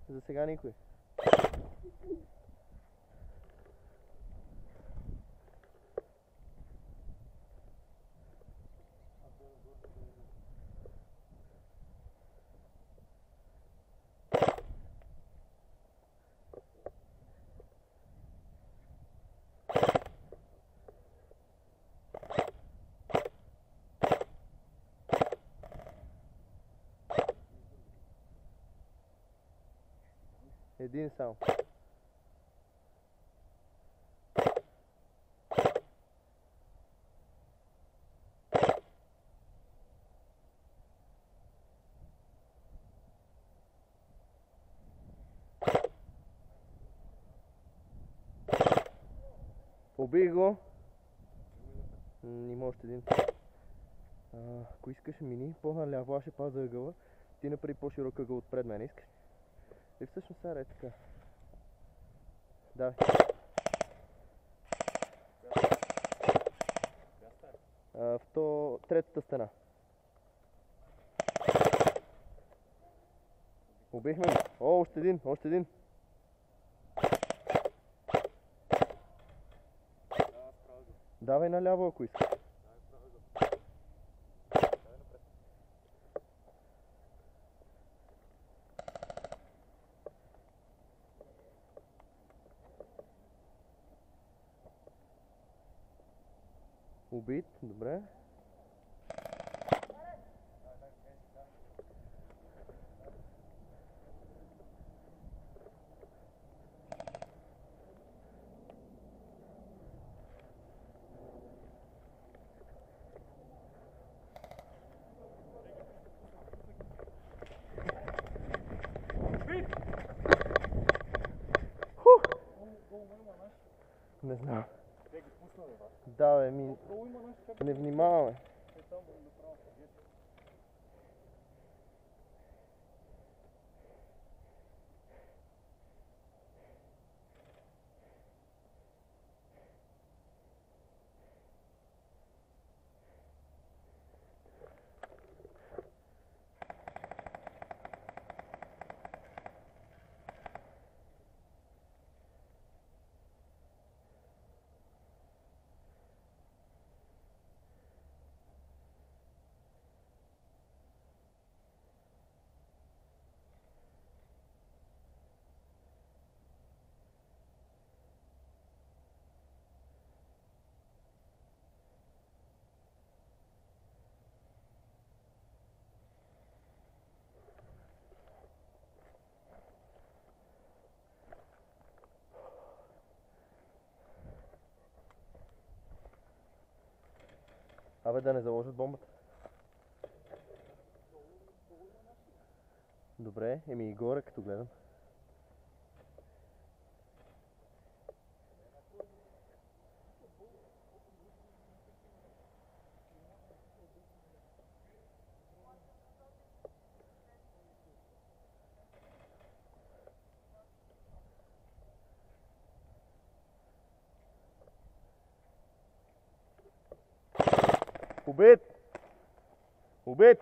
За сега никой. Един само. Убих го. Има още един. Ако искаш мини, по-наляво, аз ще пазя ъгъла. Ти направи по-широк ъгъл отпред мен, искаш? И всъщност сега е така. Давай. В третата стена. Убихме го. О, още един, още един. Давай наляво, ако искаш. Убит, добре. Не знам. Да, бе, не внимаваме. Абе, да не заложат бомбата. Добре, еми и горе като гледам. Убит! Убит!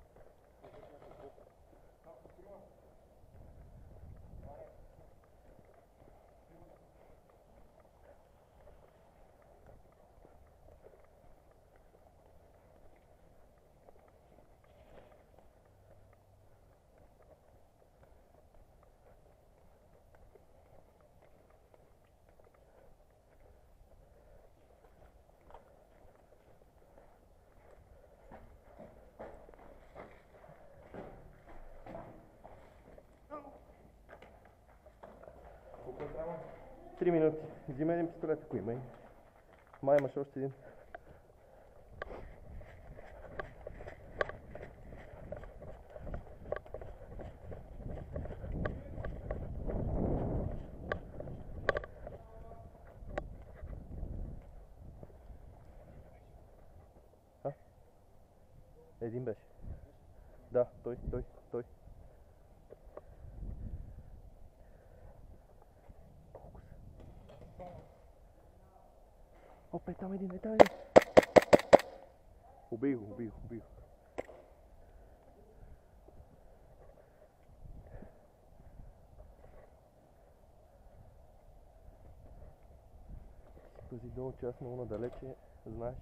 Три минути. Взима един пистолет, ако има. Май имаш още един. Един беше. Да, той. Опа, там един. Убий го. този долу част много надалече, знаеш.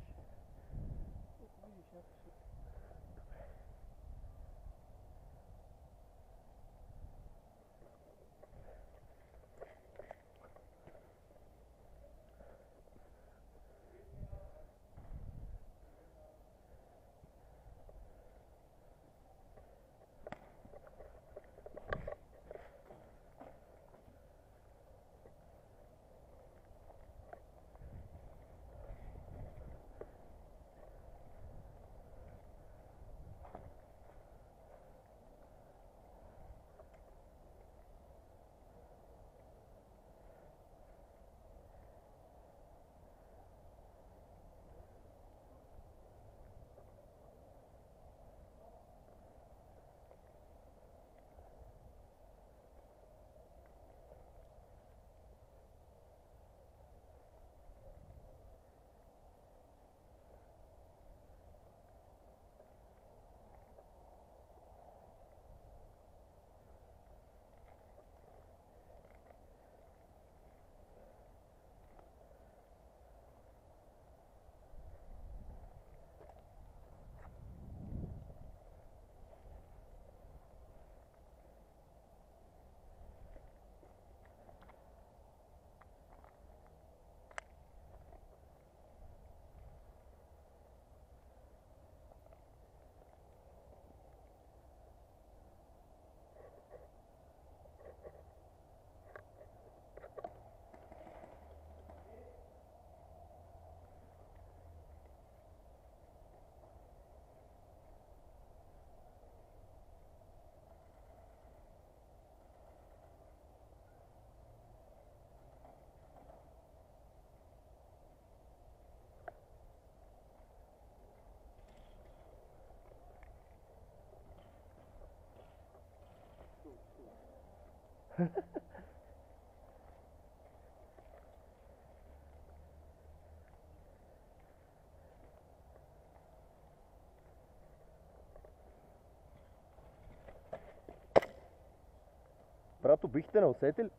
Брато, бихте не усетили?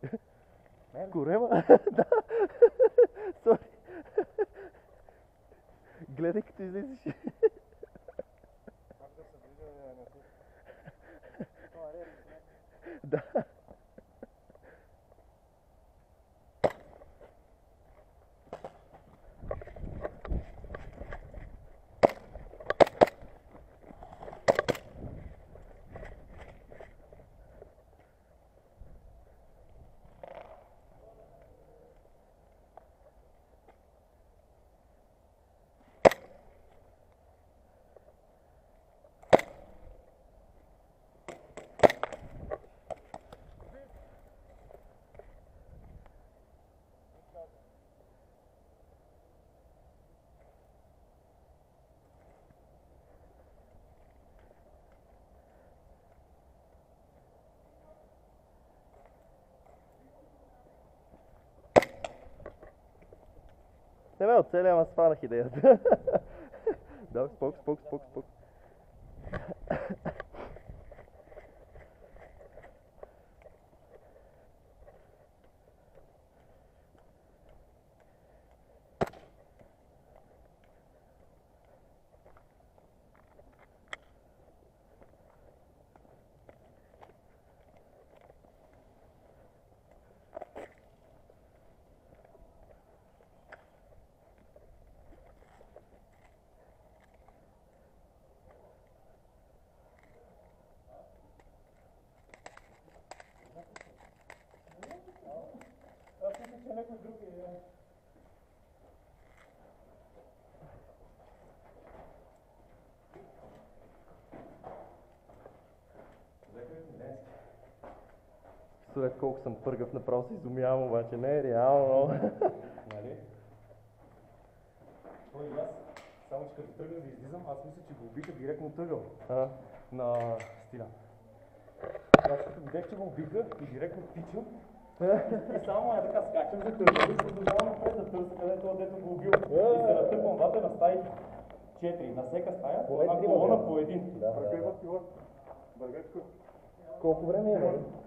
Корема? Да. Сори. Гледай като излизаш. Да. Не ме оцеля, ама сванах идеята. Да, спок. някой друг е. След колко съм пъргав, направо се изумявам, обаче не е реално. Нали? Той и аз, само че като тръгна да излизам, аз мисля, че го убиха директно от ъгъл на стиля. Аз като видях, че го убиха и директно тичам, и само е така скачам за търса и продължавам напред да търса, където дето го убил. И се натъпвам вътре на стаи 4, на всяка стая, една колона по един. Да. Бъргачко. Колко време е?